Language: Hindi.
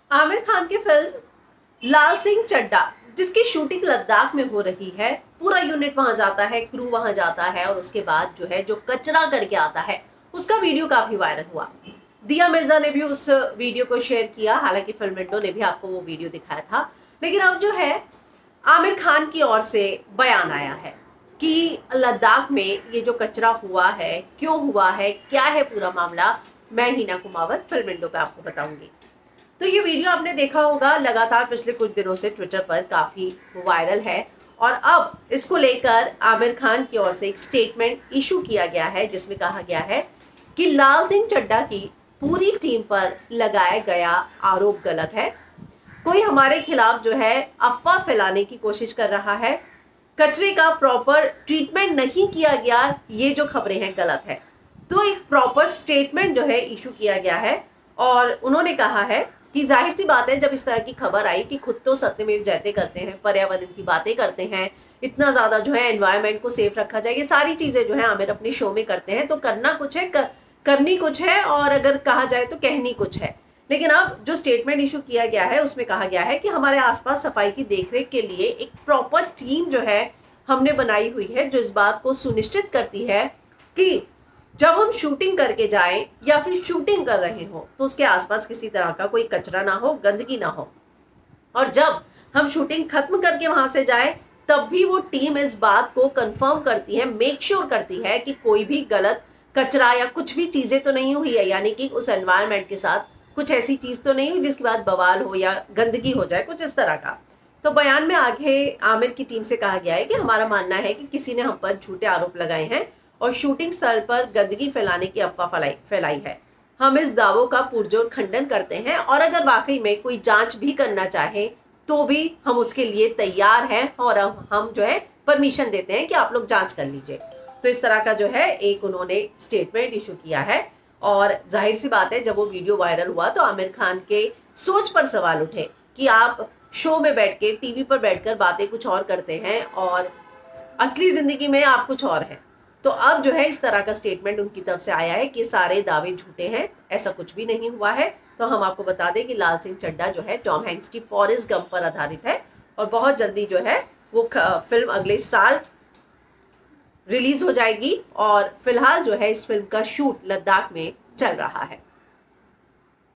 आमिर खान की फिल्म लाल सिंह चड्ढा, जिसकी शूटिंग लद्दाख में हो रही है, पूरा यूनिट वहां जाता है, क्रू वहां जाता है और उसके बाद जो है जो कचरा करके आता है उसका वीडियो काफी वायरल हुआ। दिया मिर्जा ने भी उस वीडियो को शेयर किया, हालांकि फिल्म विंडो ने भी आपको वो वीडियो दिखाया था। लेकिन अब जो है आमिर खान की ओर से बयान आया है कि लद्दाख में ये जो कचरा हुआ है, क्यों हुआ है, क्या है पूरा मामला, मैं हिना कुमावत फिल्म विंडो पे आपको बताऊंगी। तो ये वीडियो आपने देखा होगा, लगातार पिछले कुछ दिनों से ट्विटर पर काफी वायरल है और अब इसको लेकर आमिर खान की ओर से एक स्टेटमेंट इशू किया गया है, जिसमें कहा गया है कि लाल सिंह चड्ढा की पूरी टीम पर लगाया गया आरोप गलत है। कोई हमारे खिलाफ जो है अफवाह फैलाने की कोशिश कर रहा है, कचरे का प्रॉपर ट्रीटमेंट नहीं किया गया, ये जो खबरें हैं गलत है। तो एक प्रॉपर स्टेटमेंट जो है इशू किया गया है और उन्होंने कहा है कि जाहिर सी बात है, जब इस तरह की खबर आई कि खुद तो सत्यमेव जयते करते हैं, पर्यावरण की बातें करते हैं, इतना ज्यादा जो है एनवायरनमेंट को सेफ रखा जाए, ये सारी चीजें जो है आमिर अपने शो में करते हैं, तो करना कुछ है, करनी कुछ है और अगर कहा जाए तो कहनी कुछ है। लेकिन अब जो स्टेटमेंट इशू किया गया है उसमें कहा गया है कि हमारे आसपास सफाई की देखरेख के लिए एक प्रॉपर टीम जो है हमने बनाई हुई है, जो इस बात को सुनिश्चित करती है कि जब हम शूटिंग करके जाएं या फिर शूटिंग कर रहे हो तो उसके आसपास किसी तरह का कोई कचरा ना हो, गंदगी ना हो। और जब हम शूटिंग खत्म करके वहां से जाएं तब भी वो टीम इस बात को कंफर्म करती है, मेक श्योर करती है कि कोई भी गलत कचरा या कुछ भी चीजें तो नहीं हुई है, यानी कि उस एनवायरनमेंट के साथ कुछ ऐसी चीज तो नहीं हुई जिसके बाद बवाल हो या गंदगी हो जाए, कुछ इस तरह का। तो बयान में आगे आमिर की टीम से कहा गया है कि हमारा मानना है कि किसी ने हम पर झूठे आरोप लगाए हैं और शूटिंग स्थल पर गंदगी फैलाने की अफवाह फैलाई है। हम इस दावों का पुरजोर खंडन करते हैं और अगर वाकई में कोई जांच भी करना चाहे तो भी हम उसके लिए तैयार हैं और हम जो है परमिशन देते हैं कि आप लोग जांच कर लीजिए। तो इस तरह का जो है एक उन्होंने स्टेटमेंट इशू किया है और जाहिर सी बात है, जब वो वीडियो वायरल हुआ तो आमिर खान के सोच पर सवाल उठे कि आप शो में बैठ के, टीवी पर बैठकर बातें कुछ और करते हैं और असली जिंदगी में आप कुछ और हैं। तो अब जो है इस तरह का स्टेटमेंट उनकी तरफ से आया है कि सारे दावे झूठे हैं, ऐसा कुछ भी नहीं हुआ है। तो हम आपको बता दें कि लाल सिंह चड्ढा जो है टॉम हैंक्स की फॉरेस्ट गंप पर आधारित है और बहुत जल्दी जो है वो फिल्म अगले साल रिलीज हो जाएगी और फिलहाल जो है इस फिल्म का शूट लद्दाख में चल रहा है।